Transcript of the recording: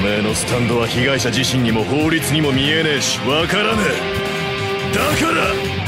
めえのスタンドは被害者自身にも法律にも見えねえし分からねえ。だから